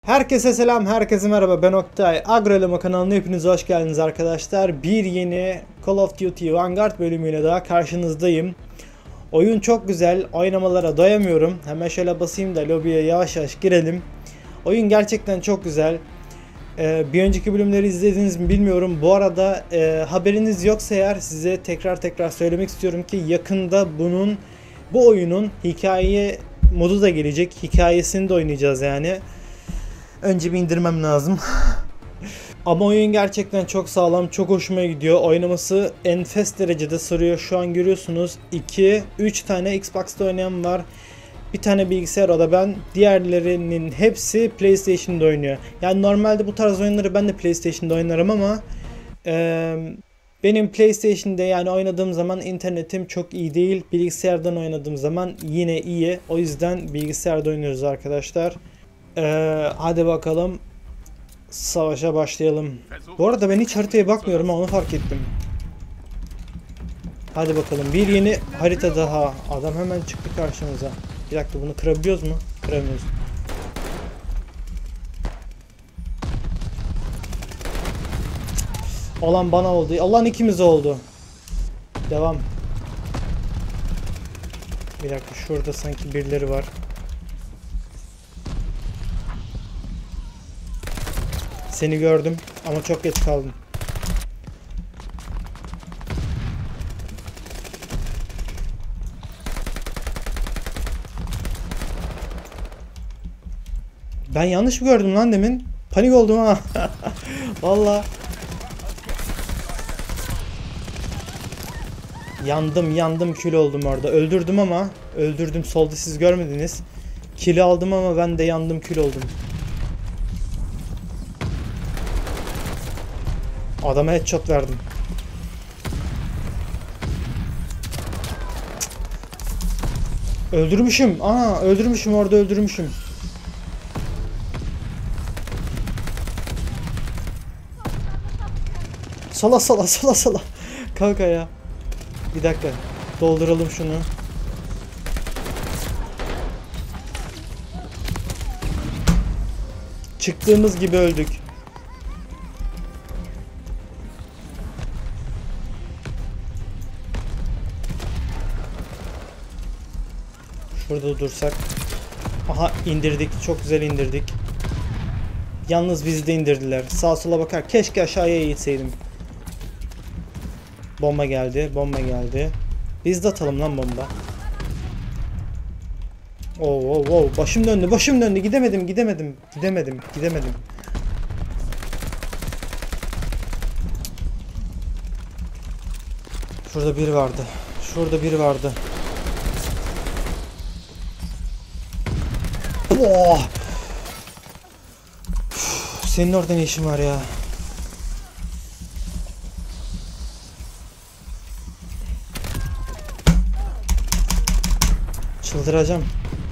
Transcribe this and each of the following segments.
Herkese selam, herkese merhaba. Ben Oktay. Agrolema kanalına hepiniz hoş geldiniz arkadaşlar. Bir yeni Call of Duty Vanguard bölümüyle daha karşınızdayım. Oyun çok güzel. Oynamalara doyamıyorum. Hemen şöyle basayım da lobiye yavaş yavaş girelim. Oyun gerçekten çok güzel. Bir önceki bölümleri izlediniz mi bilmiyorum. Bu arada haberiniz yoksa eğer size tekrar söylemek istiyorum ki yakında bu oyunun hikaye modu da gelecek. Hikayesini de oynayacağız yani. Önce bir indirmem lazım. Ama oyun gerçekten çok sağlam, çok hoşuma gidiyor. Oynaması enfes derecede sarıyor. Şu an görüyorsunuz 3 tane Xbox'ta oynayan var. Bir tane bilgisayar, o da ben. Diğerlerinin hepsi PlayStation'da oynuyor. Yani normalde bu tarz oyunları ben de PlayStation'da oynarım ama benim PlayStation'da yani oynadığım zaman internetim çok iyi değil. Bilgisayardan oynadığım zaman yine iyi. O yüzden bilgisayarda oynuyoruz arkadaşlar. Hadi bakalım savaşa başlayalım. Bu arada ben hiç haritaya bakmıyorum ama onu fark ettim. Hadi bakalım, bir yeni harita daha. Adam hemen çıktı karşımıza. Bir dakika, bunu kırabiliyoruz mu? Kıramıyoruz. Olan bana oldu. Allah'ın ikimiz oldu. Devam. Bir dakika, şurada sanki birileri var. Seni gördüm ama çok geç kaldım. Ben yanlış mı gördüm lan demin? Panik oldum ha. Vallahi. Yandım kül oldum orada. Öldürdüm ama. Öldürdüm, solda siz görmediniz. Kili aldım ama ben de yandım, kül oldum. Adama headshot verdim. Öldürmüşüm. Öldürmüşüm, orada öldürmüşüm. Sola. Kanka ya. Bir dakika. Dolduralım şunu. Çıktığımız gibi öldük. Şurada dursak. Aha, indirdik. Çok güzel indirdik. Yalnız bizi de indirdiler. Sağa sola bakar. Keşke aşağıya eğitseydim. Bomba geldi. Biz de atalım lan bomba. Oo. Başım döndü. Gidemedim. Şurada biri vardı. Oh! Senin orada ne işin var ya? Çıldıracağım.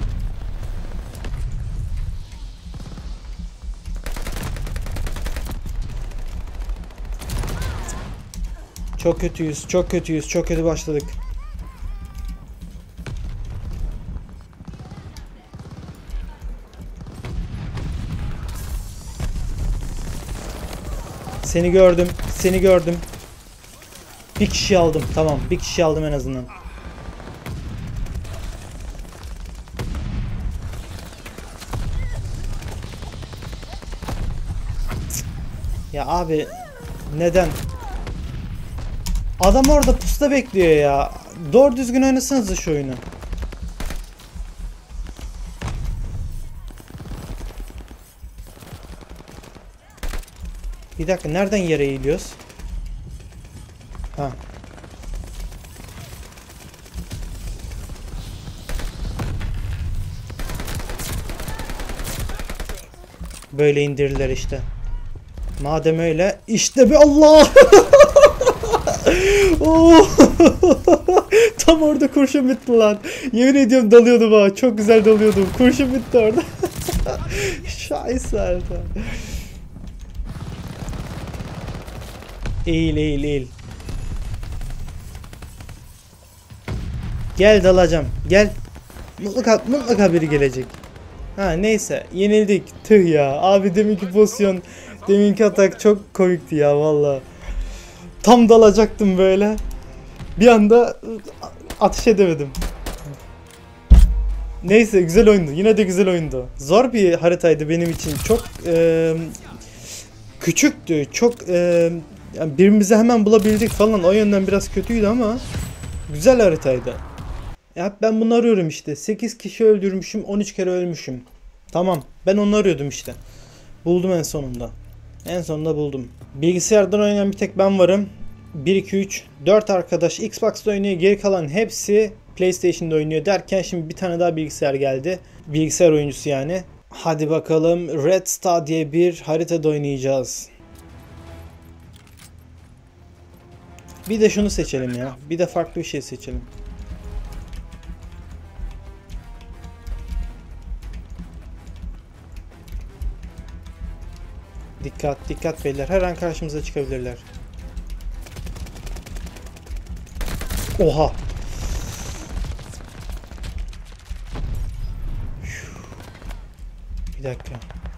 Çok kötüyüz. Çok kötü başladık. Seni gördüm. Bir kişi aldım. Tamam, bir kişi aldım en azından. Ya abi, neden? Adam orada pusta bekliyor ya. Doğru düzgün oynasanız şu oyunu. Bir dakika, nereden yere eğiliyoruz? Ha. Böyle indirirler işte. Madem öyle, işte bir Allah. Tam orada kurşun bitti lan. Yemin ediyorum dalıyordum ha. Çok güzel dalıyordum. Kurşun bitti orada. Şahit. Eğil. Gel dalacağım. Gel. Mutlaka biri gelecek. Ha neyse yenildik. Tüh ya. Abi deminki pozisyon, deminki atak çok komikti ya valla. Tam dalacaktım böyle. Bir anda atış edemedim. Neyse güzel oyundu. Yine de güzel oyundu. Zor bir haritaydı benim için. Çok küçüktü. Çok yani birbirimizi hemen bulabildik falan. O yönden biraz kötüydü ama güzel haritaydı. Ya ben bunu arıyorum işte. 8 kişi öldürmüşüm, 13 kere ölmüşüm. Tamam. Ben onu arıyordum işte. Buldum en sonunda. En sonunda buldum. Bilgisayardan oynayan bir tek ben varım. 1 2 3 4 arkadaş Xbox'ta oynuyor. Geri kalan hepsi PlayStation'da oynuyor derken şimdi bir tane daha bilgisayar geldi. Bilgisayar oyuncusu yani. Hadi bakalım Red Star diye bir haritada oynayacağız. Bir de şunu seçelim ya. Bir de farklı bir şey seçelim. Dikkat, dikkat beyler. Her an karşımıza çıkabilirler. Oha. Bir dakika.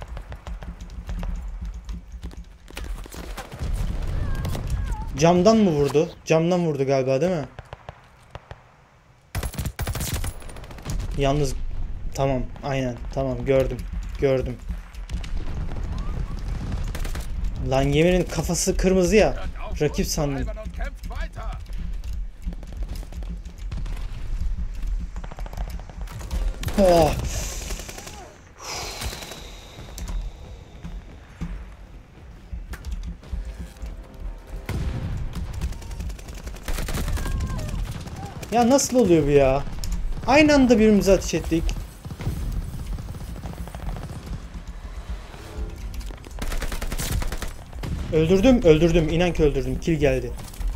Camdan mı vurdu? Camdan vurdu galiba değil mi? Yalnız tamam, aynen. Tamam gördüm. Gördüm. Lan Yemin'in kafası kırmızı ya. Rakip sandım. Oh. Ya nasıl oluyor bu ya? Aynı anda birbirimize ateş ettik. Öldürdüm, öldürdüm. İnan ki öldürdüm. Kill geldi.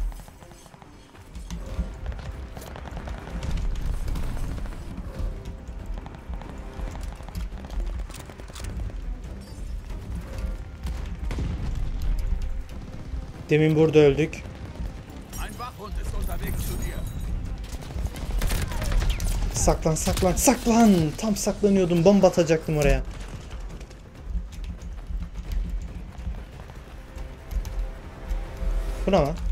Demin burada öldük. Saklan, saklan, saklan. Tam saklanıyordum. Bomba atacaktım oraya. Bu ne lan?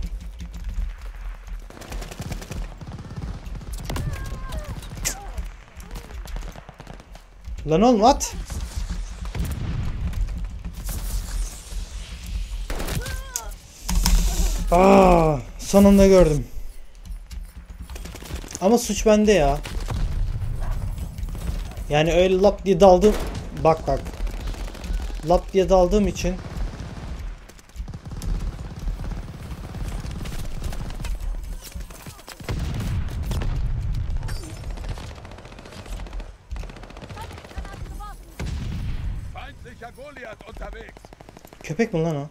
Lan oğlum at. Sonunda gördüm. Ama suç bende ya. Yani öyle lap diye daldım. Bak bak. Lap diye daldığım için. Köpek mi lan o?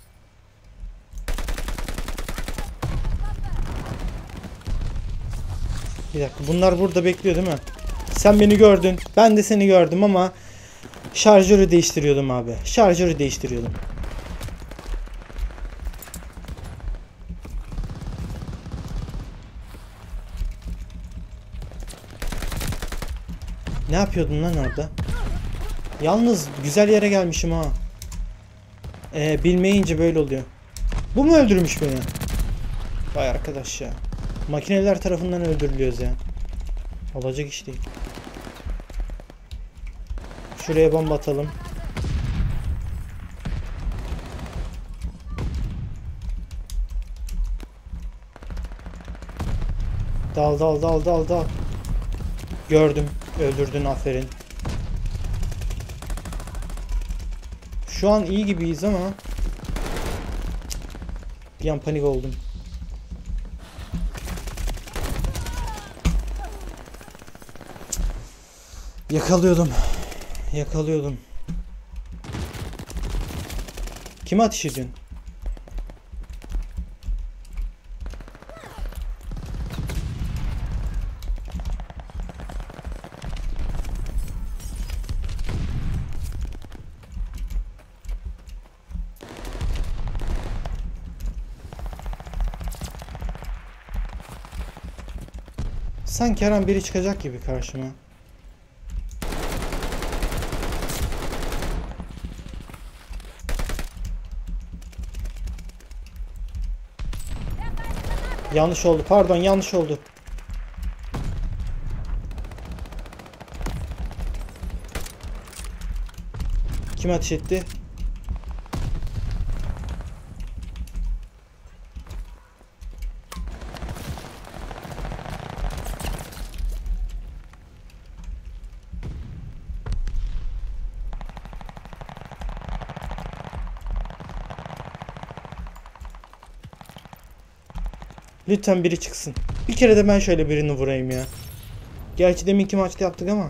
Bir dakika, bunlar burada bekliyor değil mi? Sen beni gördün, ben de seni gördüm ama şarjörü değiştiriyordum abi. Şarjörü değiştiriyordum. Ne yapıyordun lan orada? Yalnız güzel yere gelmişim ha. Bilmeyince böyle oluyor. Bu mu öldürmüş beni? Vay arkadaş ya. Makineler tarafından öldürülüyoruz ya. Olacak iş değil. Şuraya bomba atalım. Dal dal dal dal dal. Gördüm. Öldürdün, aferin. Şu an iyi gibiyiz ama bir an panik oldum. Yakalıyordum. Yakalıyordum. Kime ateş ediyorsun? Sanki her an biri çıkacak gibi karşıma. Yanlış oldu. Pardon, yanlış oldu. Kim ateş etti? Lütfen biri çıksın. Bir kere de ben şöyle birini vurayım ya. Gerçi deminki maçta yaptık ama.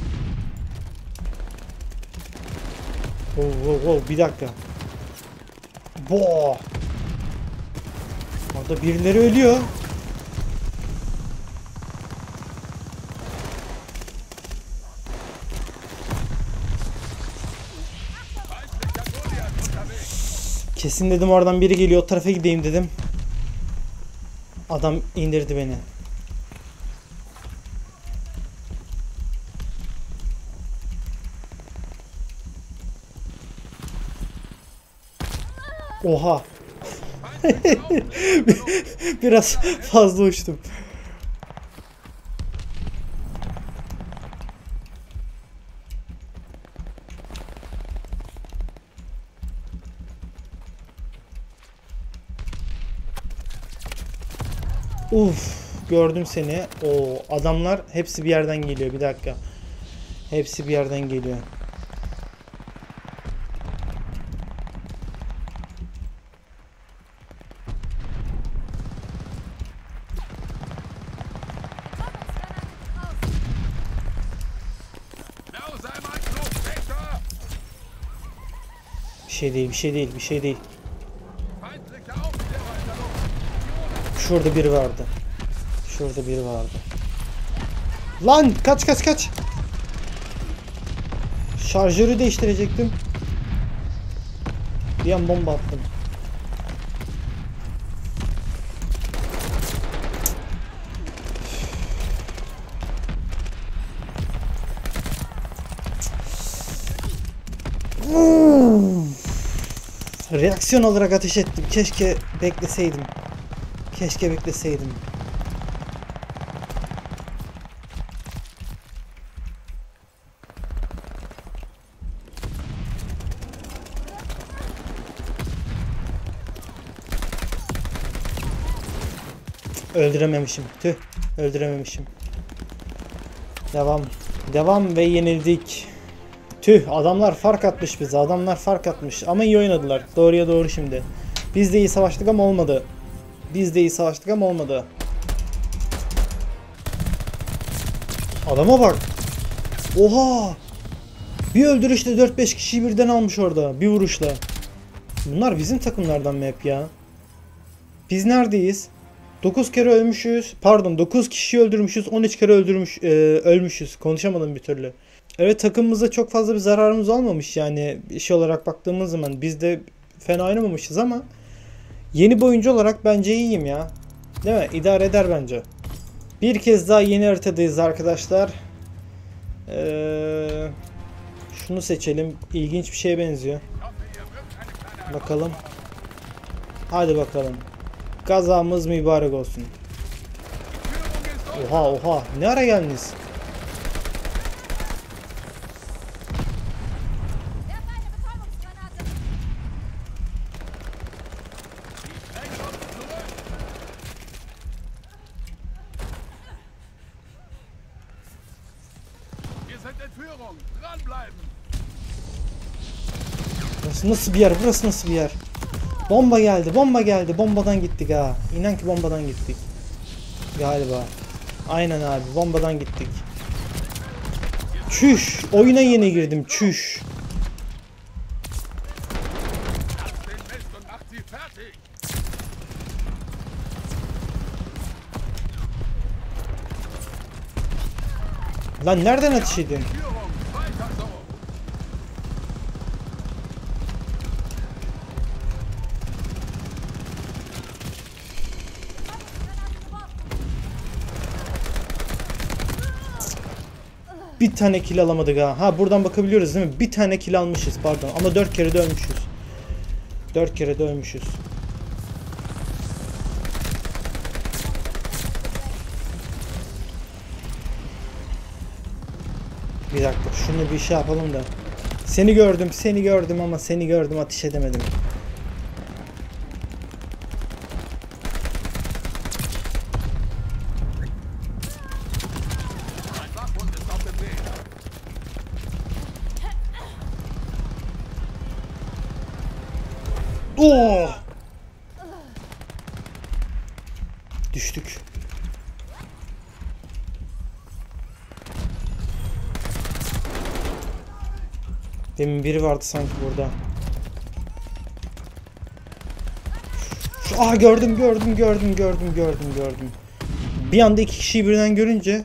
Bir dakika. Boah. Orada birileri ölüyor. Kesin dedim oradan biri geliyor, o tarafa gideyim dedim. Adam indirdi beni. Oha. Biraz fazla uçtum. Gördüm seni. O adamlar hepsi bir yerden geliyor. Bir dakika. Hepsi bir yerden geliyor. Bir şey değil, bir şey değil, bir şey değil. Şurada biri vardı. Şurada biri vardı. Lan kaç kaç kaç. Şarjörü değiştirecektim. Bir an bomba attım. Reaksiyon olarak ateş ettim. Keşke bekleseydim. Keşke bekleseydim. Öldürememişim. Tüh. Öldürememişim. Devam. Devam ve yenildik. Tüh. Adamlar fark atmış bize. Adamlar fark atmış. Ama iyi oynadılar. Doğruya doğru şimdi. Biz de iyi savaştık ama olmadı. Biz de iyi savaştık ama olmadı. Adama bak. Oha. Bir öldürüşte 4-5 kişiyi birden almış orada. Bir vuruşla. Bunlar bizim takımlardan mı hep ya? Biz neredeyiz? 9 kere ölmüşüz. Pardon, 9 kişi öldürmüşüz. 13 kere ölmüşüz. Konuşamadım bir türlü. Evet, takımımızda çok fazla bir zararımız olmamış yani. İş olarak baktığımız zaman biz de fena oynamamışız ama yeni bir oyuncu olarak bence iyiyim ya. Değil mi? İdare eder bence. Bir kez daha yeni haritadayız arkadaşlar. Şunu seçelim. İlginç bir şeye benziyor. Bakalım. Hadi bakalım. Gazamız mübarek olsun. Oha oha. Ne ara geldiniz? Burası nasıl bir yer? Burası nasıl bir yer? Bomba geldi, bomba geldi. Bombadan gittik ha. İnan ki bombadan gittik. Galiba. Aynen abi, bombadan gittik. Çüş! Oyuna yeni girdim, çüş! Lan nereden ateş edin? Bir tane kill alamadık ha. Ha, buradan bakabiliyoruz değil mi? Bir tane kill almışız, pardon. Ama 4 kere de ölmüşüz. 4 kere de ölmüşüz. Bir dakika şunu bir şey yapalım da. Seni gördüm ama seni gördüm, ateş edemedim. Oh! Düştük. Demin biri vardı sanki burada. Gördüm. Bir anda iki kişiyi birden görünce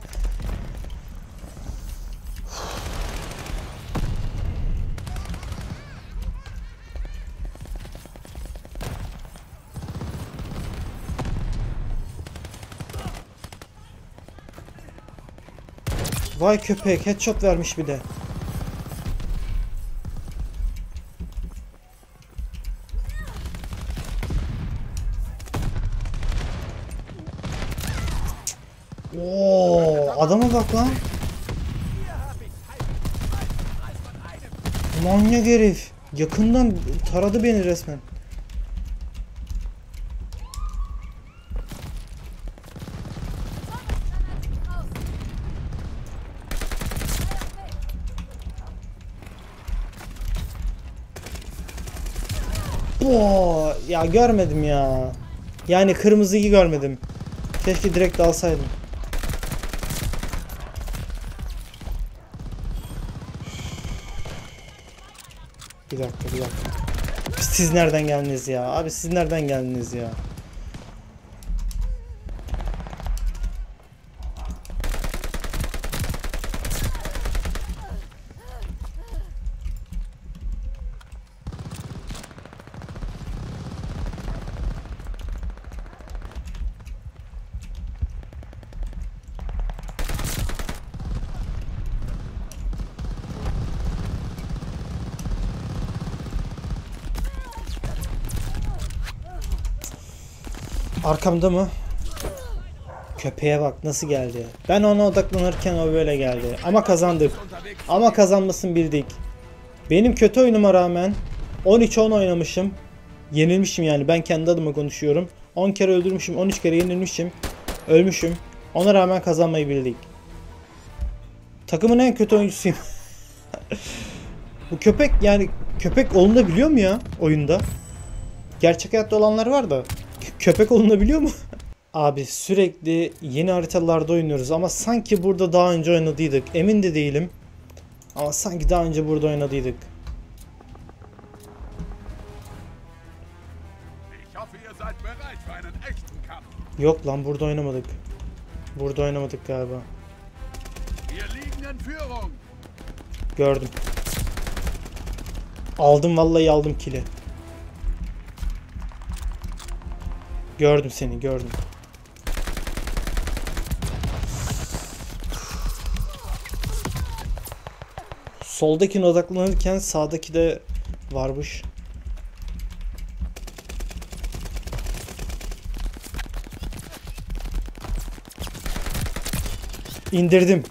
vay köpek, headshot vermiş bir de. Oo, adama bak lan. Manyak herif. Yakından taradı beni resmen. Oo, ya görmedim ya. Yani kırmızıyı görmedim. Keşke direkt alsaydım. Bir dakika. Siz nereden geldiniz ya? Abi siz nereden geldiniz ya? Arkamda mı? Köpeğe bak nasıl geldi. Ben ona odaklanırken o böyle geldi. Ama kazandık. Ama kazanmasını bildik. Benim kötü oyunuma rağmen 13-10 oynamışım. Yenilmişim yani, ben kendi adıma konuşuyorum. 10 kere öldürmüşüm, 13 kere yenilmişim. Ölmüşüm. Ona rağmen kazanmayı bildik. Takımın en kötü oyuncusuyum. Bu köpek, yani köpek olunabiliyor mu ya oyunda? Gerçek hayatta olanlar var da köpek olunabiliyor mu? Abi sürekli yeni haritalarda oynuyoruz ama sanki burada daha önce oynadıydık. Emin de değilim. Ama sanki daha önce burada oynadıydık. Yok lan, burada oynamadık. Burada oynamadık galiba. Gördüm. Aldım, vallahi aldım kili. Gördüm seni, gördüm. Soldakine odaklanırken sağdaki de varmış. İndirdim.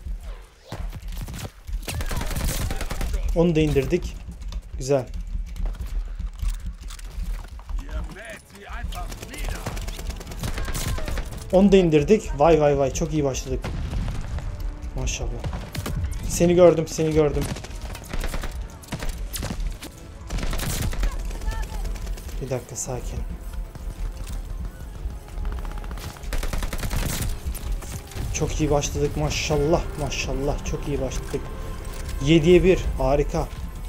Onu da indirdik. Güzel. Onu da indirdik. Vay çok iyi başladık. Maşallah. Seni gördüm. Bir dakika, sakin. Çok iyi başladık maşallah. Çok iyi başladık. 7'ye 1, harika.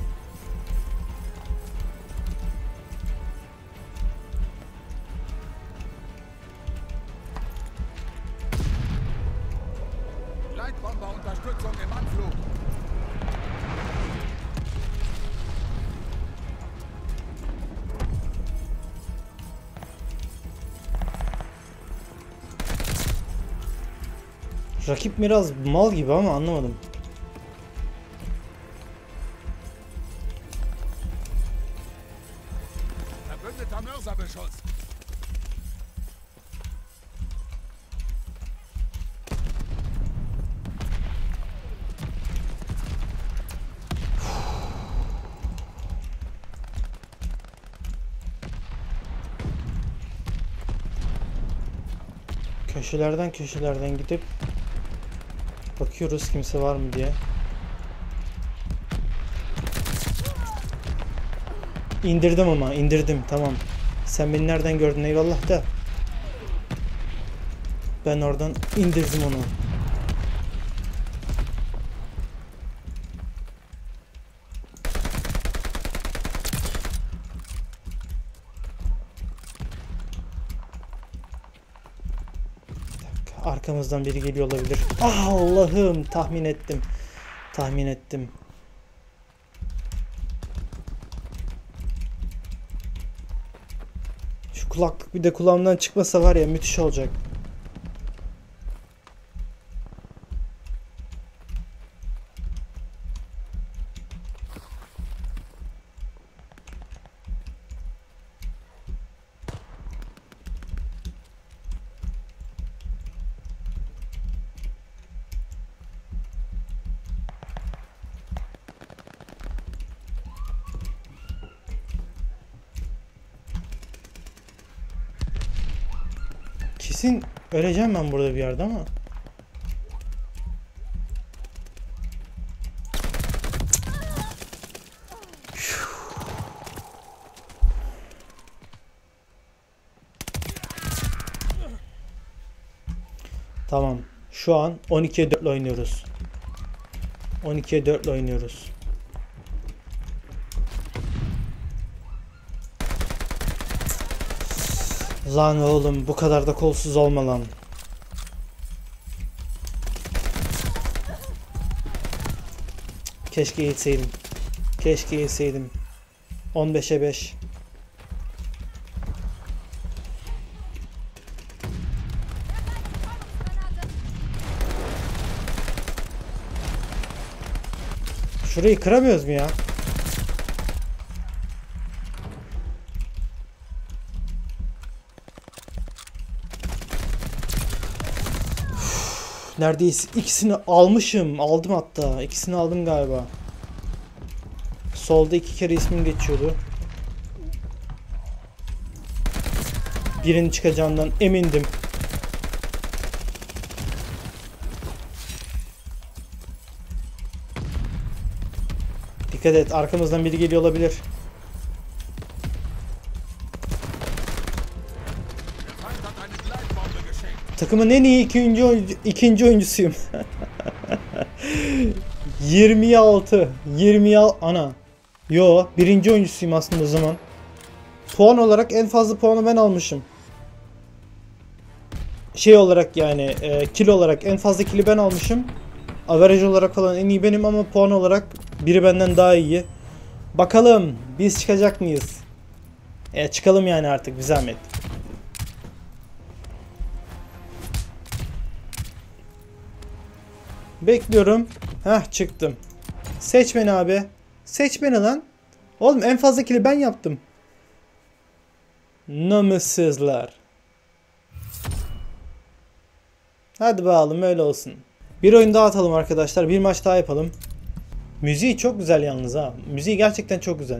Rakip biraz mal gibi ama anlamadım. Köşelerden gidip bakıyoruz kimse var mı diye. İndirdim ama indirdim, tamam. Sen beni nereden gördün eyvallah da. Ben oradan indirdim onu. Arkamızdan biri geliyor olabilir. Ah, Allah'ım, tahmin ettim. Şu kulaklık bir de kulağımdan çıkmasa var ya, müthiş olacak. Kesin öleceğim ben burada bir yerde ama. Tamam. Şu an 12'ye 4 oynuyoruz. 12'ye 4 oynuyoruz. Lan oğlum, bu kadar da kolsuz olma lan. Keşke yetseydim. 15'e 5. Şurayı kıramıyoruz mu ya? Neredeyse ikisini almışım. Aldım hatta. İkisini aldım galiba. Solda 2 kere ismim geçiyordu. Birinin çıkacağından emindim. Dikkat et, arkamızdan biri geliyor olabilir. Takımın en iyi ikinci oyuncusuyum. 26 ana. Yo, birinci oyuncusuyum aslında o zaman. Puan olarak en fazla puanı ben almışım. Şey olarak yani kill olarak en fazla kill'i ben almışım. Average olarak falan en iyi benim ama puan olarak biri benden daha iyi. Bakalım biz çıkacak mıyız? Çıkalım yani artık, bir zahmet. Bekliyorum. Heh, çıktım. Seç beni abi. Seç beni lan. Oğlum en fazla kill'i ben yaptım. Namussuzlar. Hadi bakalım, öyle olsun. Bir oyun daha atalım arkadaşlar. Bir maç daha yapalım. Müziği çok güzel yalnız ha. Müziği gerçekten çok güzel.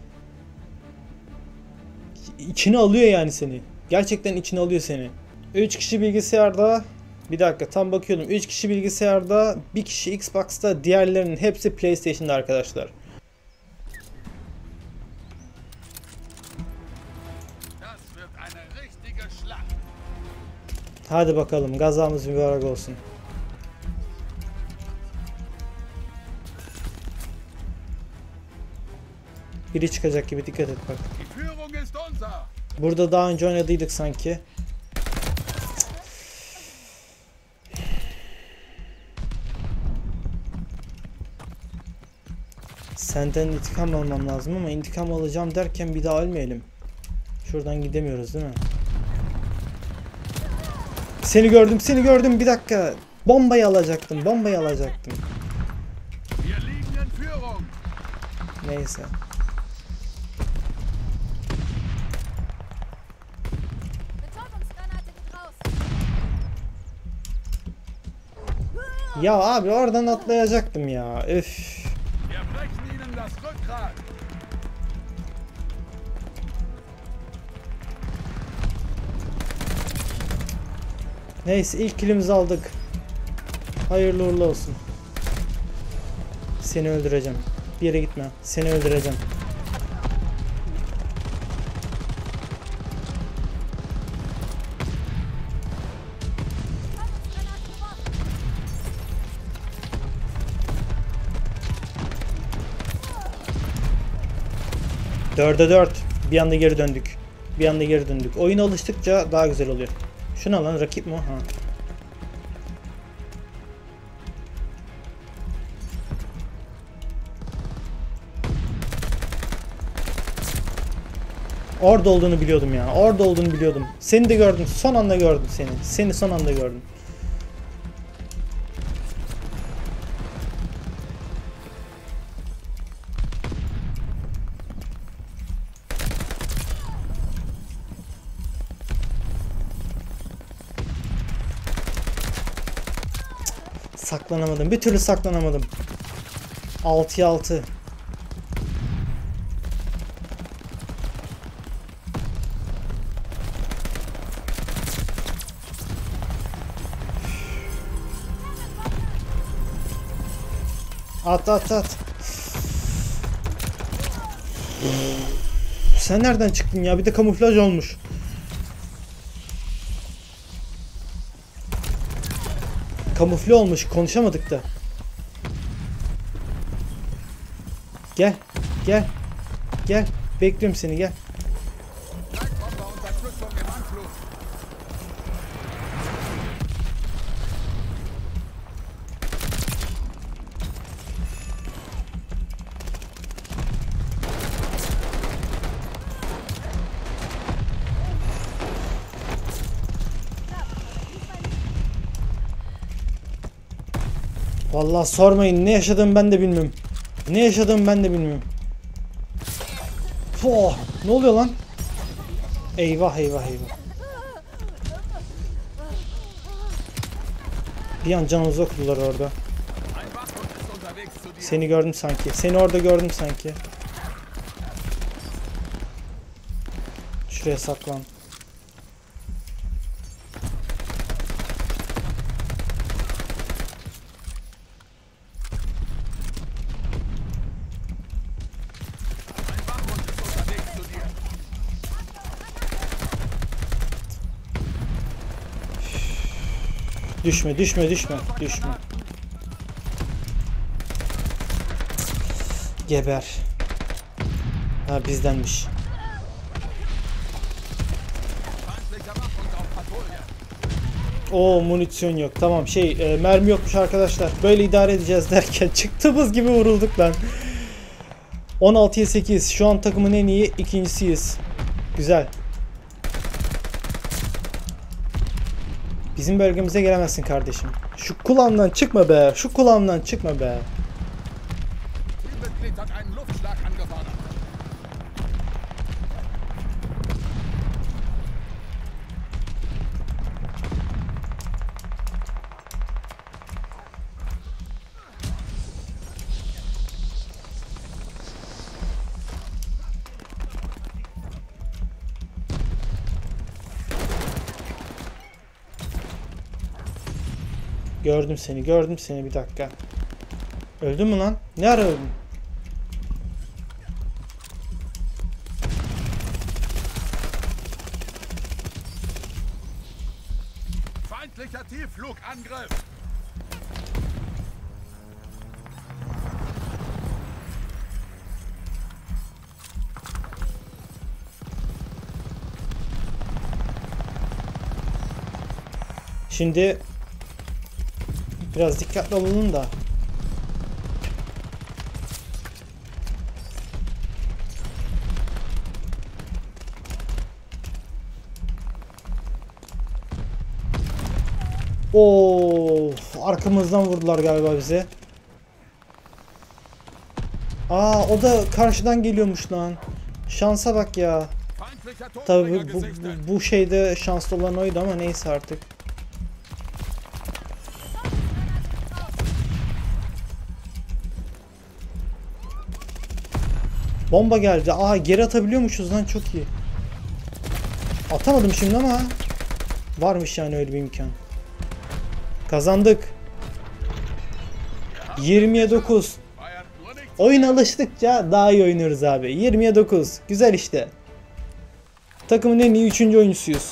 İçine alıyor yani seni. Gerçekten içine alıyor seni. 3 kişi bilgisayarda. Bir dakika, tam bakıyordum. 3 kişi bilgisayarda, 1 kişi Xbox'ta, diğerlerinin hepsi PlayStation'da arkadaşlar. Hadi bakalım, gazamız mübarek olsun. Biri çıkacak gibi, dikkat et bak. Burada daha önce oynadıydık sanki. Senden intikam almam lazım ama intikam alacağım derken bir daha ölmeyelim. Şuradan gidemiyoruz değil mi? Seni gördüm, bir dakika. Bombayı alacaktım. Neyse. Ya abi, oradan atlayacaktım ya. Üf. Neyse ilk killimizi aldık. Hayırlı uğurlu olsun. Seni öldüreceğim. Bir yere gitme. Seni öldüreceğim. Dörde 4. Bir anda geri döndük. Bir anda geri döndük. Oyuna alıştıkça daha güzel oluyor. Şuna lan, rakip mi? Ha. Orada olduğunu biliyordum ya. Orada olduğunu biliyordum. Seni de gördüm. Son anda gördüm seni. Seni son anda gördüm. Saklanamadım. Bir türlü saklanamadım. 6'ya 6. At at at. Sen nereden çıktın ya? Bir de kamuflaj olmuş. Kamufle olmuş. Konuşamadık da. Gel. Gel. Gel. Bekliyorum seni, gel. Vallahi sormayın, ne yaşadığımı ben de bilmiyorum. Ne yaşadığımı ben de bilmiyorum. Oh, ne oluyor lan? Eyvah eyvah eyvah. Bir an canımızı okudular orada. Seni gördüm sanki. Seni orada gördüm sanki. Şuraya saklan. Düşme, düşme, düşme, düşme. Geber. Ha, bizdenmiş. Oo, munisyon yok. Tamam, mermi yokmuş arkadaşlar. Böyle idare edeceğiz derken çıktığımız gibi vurulduk lan. 16'ya 8. Şu an takımın en iyi ikincisiyiz. Güzel. Bizim bölgemize gelemezsin kardeşim. Şu kulağımdan çıkma be. Şu kulağımdan çıkma be. Gördüm seni, gördüm seni, bir dakika. Öldün mü lan? Ne ara öldün? Feindlicher Tiefflugangriff! Şimdi biraz dikkatli olalım da. Of, arkamızdan vurdular galiba bize. Aa, o da karşıdan geliyormuş lan. Şansa bak ya. Tabii bu şeyde şanslı olan oydu ama neyse artık. Bomba geldi. Aa, geri atabiliyormuşuz lan, çok iyi. Atamadım şimdi ama varmış yani öyle bir imkan. Kazandık. 20'ye 9. Feiert nur nicht. Oyun alıştıkça daha iyi oynuyoruz abi. 20'ye 9. Güzel işte. Takımın en iyi 3. oyuncusuyuz.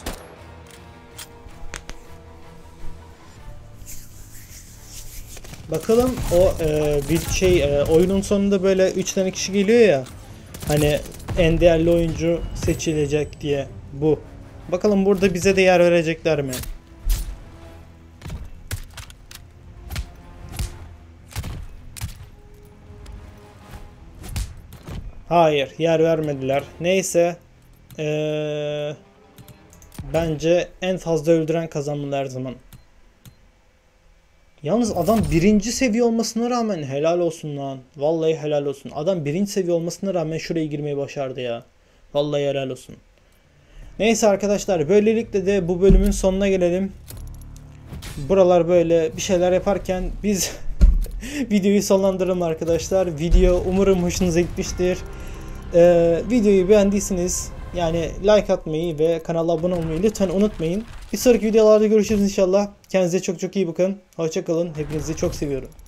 Bakalım o bir oyunun sonunda böyle 3 tane kişi geliyor ya. Hani en değerli oyuncu seçilecek diye bu. Bakalım burada bize de yer verecekler mi? Hayır, yer vermediler. Neyse. Bence en fazla öldüren kazanmalı her zaman. Yalnız adam 1. seviye olmasına rağmen helal olsun lan. Vallahi helal olsun. Adam 1. seviye olmasına rağmen şuraya girmeyi başardı ya. Vallahi helal olsun. Neyse arkadaşlar, böylelikle de bu bölümün sonuna gelelim. Buralar böyle bir şeyler yaparken biz videoyu sonlandıralım arkadaşlar. Video umarım hoşunuza gitmiştir. Videoyu beğendiyseniz yani like atmayı ve kanala abone olmayı lütfen unutmayın. Bir sonraki videolarda görüşürüz inşallah. Kendinize çok çok iyi bakın. Hoşça kalın. Hepinizi çok seviyorum.